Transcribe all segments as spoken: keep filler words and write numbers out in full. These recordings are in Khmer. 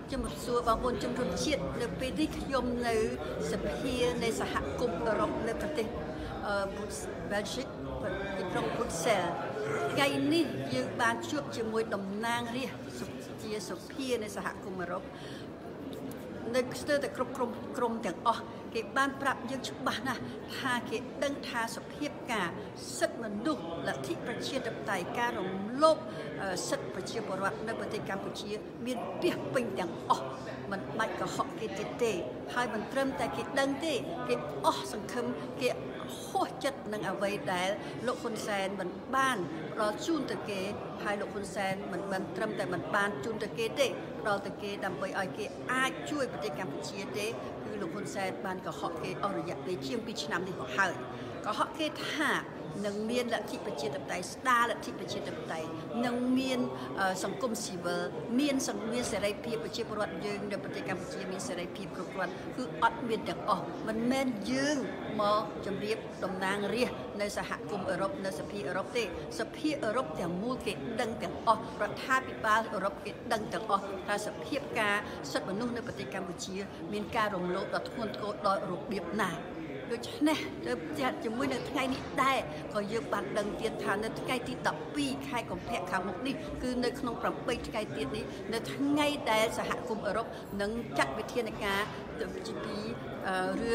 ជំរាបសួរបបងប្អូនជនរួមជាតិនៅពេលនេះខ្ញុំនៅសភានៃសហគមន៍អឺរ៉ុបនៅប្រទេសបែលហ្សិកទីក្រុងប៊ុចសែលថ្ងៃនេះយើងបានជួបជាមួយតំណាងរាស្ត្រជាសភានៃសហគមន៍អឺរ៉ុបនៅស្ទើរតែគ្រប់ក្រុមក្រុមទាំងអស់គេបានប្រាប់យើងច្បាស់ណាស់ថាគេដឹងថាសភាពការសិទ្ធិមនុស្សលទ្ធិប្រជាធិបតេយ្យការរំលោភសិទ្ធិប្រជាពលរដ្ឋនៅប្រទេសកម្ពុជាមានពាសពេញទាំងអស់មិនបាច់កុហកគេទៀតទេហើយមិនត្រឹមតែគេដឹងទេគេអស់សង្ឃឹមគេហួសចិត្តនឹងអ្វីដែលលោកហ៊ុនសែនមិនបានផ្ដល់ជូនទៅគេហើយលោកហ៊ុនសែនមិនបានត្រឹមតែមិនបានជូនទៅគេទេផ្ដល់ទៅគេដើម្បីឲ្យគេអាចជួយប្រទេសកម្ពុជាទេគឺលោកហ៊ុនសែនបានកុហកគេអស់រយៈពេលជាងពីរឆ្នាំនេះមកហើយកុហកគេថានឹងមានលទ្ធិប្រជាធិបតេយ្យស្ដារលទ្ធិប្រជាធិបតេយ្យនឹងមានសង្គមស៊ីវិលមានសង្គមសេរីភាពប្រជាពលរដ្ឋយើងនៅប្រទេសកម្ពុជាមានសេរីភាពគ្រប់គ្រាន់គឺអត់មានទាំងអស់មិនមែនយើងមកជម្រាបតំណាងរាស្ត្រនៅសហគមន៍អឺរ៉ុបនៅសភាអឺរ៉ុបទេសភាអឺរ៉ុបទាំងមូលគេដឹងទាំងអស់រដ្ឋាភិបាលអឺរ៉ុបគេដឹងទាំងអស់ថាសភាពការសិទ្ធិមនុស្សនៅប្រទេសកម្ពុជាមានការរំលោភដ៏ធ្ងន់ធ្ងរដល់របៀបណាដូច្នេះទៅជាមួយនៅថ្ងៃនេះដែរក៏យើងបានដឹងទៀតថានៅថ្ងៃទីដប់ពីរខែកុម្ភៈខាងមុខនេះគឺនៅក្នុងប្រាំបីថ្ងៃទៀតនេះនៅថ្ងៃដែលសហគមន៍អឺរ៉ុបនឹងចាត់វិធានការទៅពីរឿង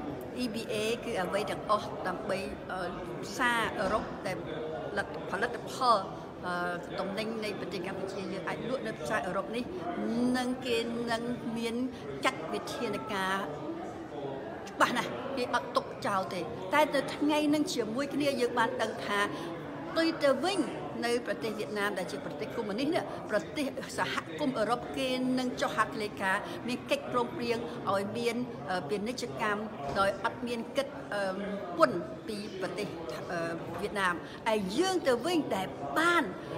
E B A គឺអ្វីទាំងអស់ដើម្បីផ្សារអឺរ៉ុបដែលផលិតផលតំណែងនៃប្រទេសកម្ពុជាយើងអាចលក់នៅផ្សារអឺរ៉ុបនេះនឹងគេនឹងមានចាត់វិធានការច្បាស់ណាស់គេអត់ទុកចោលទេតែទៅថ្ងៃនឹងជាមួយគ្នាយើងបានដឹងថាទុយទៅវិញនៅប្រទេសវៀតណាមដែលជាប្រទេសកុម្មុយនីសនេះប្រទេសសហគមន៍អឺរ៉ុបគេនឹងចុះហត្ថលេខាមានកិច្ចព្រមព្រៀងឲ្យមានពាណិជ្ជកម្មដោយអត់មានគិតពន្ធពីប្រទេសវៀតណាមហើយយើងទៅវិញដែលបាន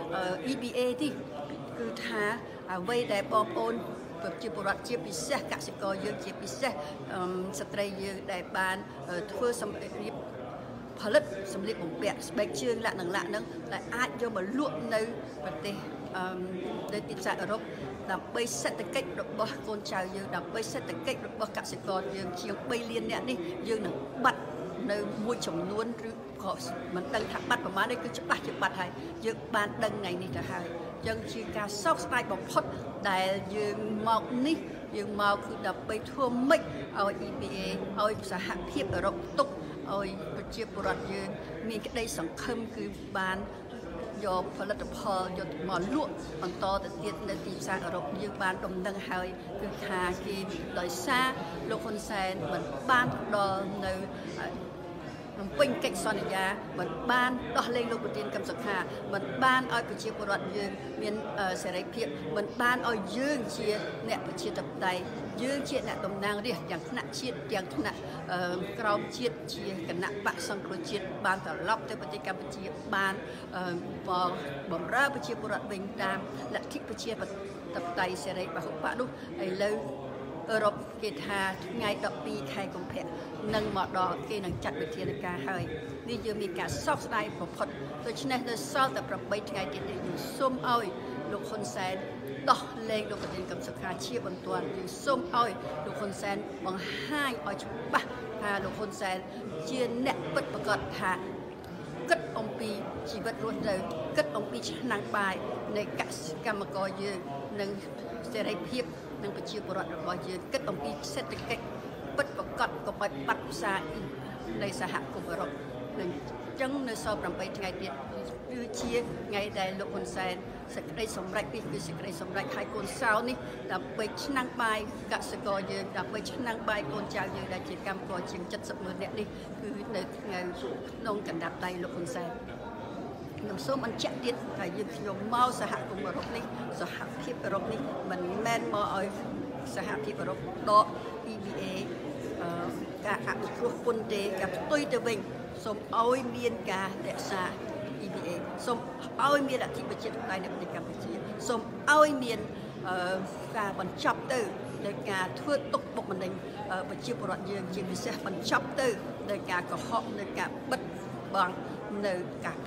E B A នេះគឺថាអ្វីដែលបងប្អូនប្រជាពលរដ្ឋជាពិសេសកសិករយើងជាពិសេសស្ត្រីយើងដែលបានធ្វើសម្ភារៈផលិតសម្លៀកបំពាក់ស្បែកជើងលក្ខណៈហ្នឹងដែលអាចយកមកលក់នៅប្រទេសនៅទីផ្សារអឺរ៉ុបដើម្បីសេដ្ឋកិច្ចរបស់កូនចៅយើងដើម្បីសេដ្ឋកិច្ចរបស់កសិករយើងជាងបីលានអ្នកនេះយើងនឹងបាត់នៅមួយចំនួនឬក៏មិនដឹងថាបាត់ប្រមាណនេះគឺច្បាស់ជាបាត់ហើយយើងបានដឹងថ្ងៃនេះទៅហើយចឹងជាការសោកស្ដាយបំផុតដែលយើងមកនេះយើងមកគឺដើម្បីធ្វើម៉េចឲ្យ E B A ឲ្យសហភាពអឺរ៉ុបទុកឲ្យប្រជាពលរដ្ឋយើងមានក្តីសង្ឃឹមគឺបានយកផលិតផលយកមកលក់បន្តទៅទៀតនៅទីផ្សារអឺរ៉ុបយើងបានដំណឹងហើយគឺថាគេដោយសារលោកហ៊ុនសែនមិនបានផ្ដល់នៅបំពេញកិច្ចសន្យាមិនបានដោះលែងលោកប្រធានកឹមសុខាមិនបានឲ្យប្រជាពលរដ្ឋយើងមានសេរីភាពមិនបានឲ្យយើងជាអ្នកប្រជាធិបតេយ្យយើងជាអ្នកតំណាងរាស្ត្រទាំងថ្នាក់ជាតិទាំងថ្នាក់ក្រោមជាតិជាគណៈបក្សសង្គ្រោះជាតិបានត្រឡប់ទៅប្រទេសកម្ពុជាបានបម្រើប្រជាពលរដ្ឋវិញតាមលទ្ធិប្រជាធិបតេយ្យសេរីពហុបកនោះឥឡូវអឺរ៉ុបគេថាថ្ងៃដប់ពីរខែកុម្ភៈនឹងមកដល់គេនឹងចាត់វិធានការហើយនេះយើងមានការសោកស្ដាយបំផុតដូច្នេះនៅសល់តែប្រាំបីថ្ងៃទៀតនេះយើងសូមឲ្យលោកហ៊ុនសែនដោះលែងលោកប្រធានកឹមសុខាជាបន្ទាន់យើងសូមឲ្យលោកហ៊ុនសែនបង្ហាញឲ្យច្បាស់ថាលោកហ៊ុនសែនជាអ្នកពិតប្រាកដថាគិតអំពីជីវិតរស់នៅគិតអំពីឆ្នាំងបាយនៃកសិកម្មករយើងនិងសេរីភាពនិងប្រជាពលរដ្ឋរបស់យើងគិតអំពីសេដ្ឋកិច្ចពិតប្រាកដកុំឲ្យបាត់ផ្សារនៃសហគមន៍អឺរ៉ុបនឹងចឹងនៅសល់ប្រាំបីថ្ងៃទៀតគឺជាថ្ងៃដែលលោកហ៊ុនសែនសេចក្តីសម្រេចនេះគឺសេចក្តីសម្រេចឲ្យកូនសោនេះដើម្បីឆ្នាំងបាយកសិករយើងដើម្បីឆ្នាំងបាយកូនចៅយើងដែលជាកម្មករជាង ចិត្តសិបម៉ឺននាក់នេះគឺនៅថ្ងៃក្នុងកណ្ដាប់ដៃលោកហ៊ុនសែនខ្ញុំសូមបញ្ជាក់ទៀតថាយើងខ្ញុំមកសហគមន៍អឺរ៉ុបនេះសហភាពអឺរ៉ុបនេះមិនមែនមកឲ្យសហភាពអឺរ៉ុបដក E B A ការអនុគ្រោះពន្ធទេការផ្ទុយទៅវិញសូមឲ្យមានការរក្សា E B A សូមឲ្យមានលទ្ធិប្រជាធិបតេយ្យនៅប្រទេសកម្ពុជាសូមឲ្យមានការបញ្ចប់ទៅដោយការធ្វើទុកបុកម្នេញប្រជាពលរដ្ឋយើងជាពិសេសបញ្ចប់ទៅដោយការកុហកនៅការបិទបាំងនៅការពិត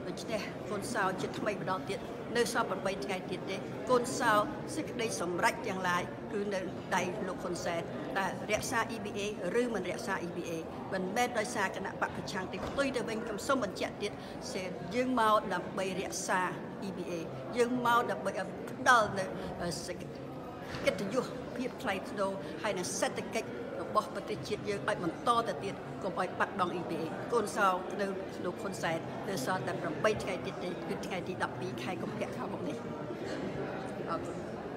ដូច្នេះកូនសោជាថ្មីម្ដងទៀតនៅសល់8ថ្ងៃទៀតទេកូនសោសេចក្តីសម្រេចទាំងឡាយគឺនៅដៃលោកហ៊ុនសែនតែរក្សា E B A ឬមិនរក្សា E B A មិនមែនដោយសារគណៈបកប្រឆាំងទេផ្ទុយទៅវិញខ្ញុំសូមបញ្ជាក់ទៀតយើងមកដើម្បីរក្សា E B A យើងមកដើម្បីផ្ដល់នៅកិត្តិយសភាពថ្លៃថ្នូរហើយនឹងសេដ្ឋកិច្ចរបស់ប្រទេសជាតិយើងឲ្យបន្តទៅទៀតកុំឲ្យបាត់បង់ E B A កូនសោនៅលោកហ៊ុនសែននៅសល់តែ8ថ្ងៃទៀតទេគឺថ្ងៃទី12ខែកុម្ភៈខាងមុខនេះអរគុណ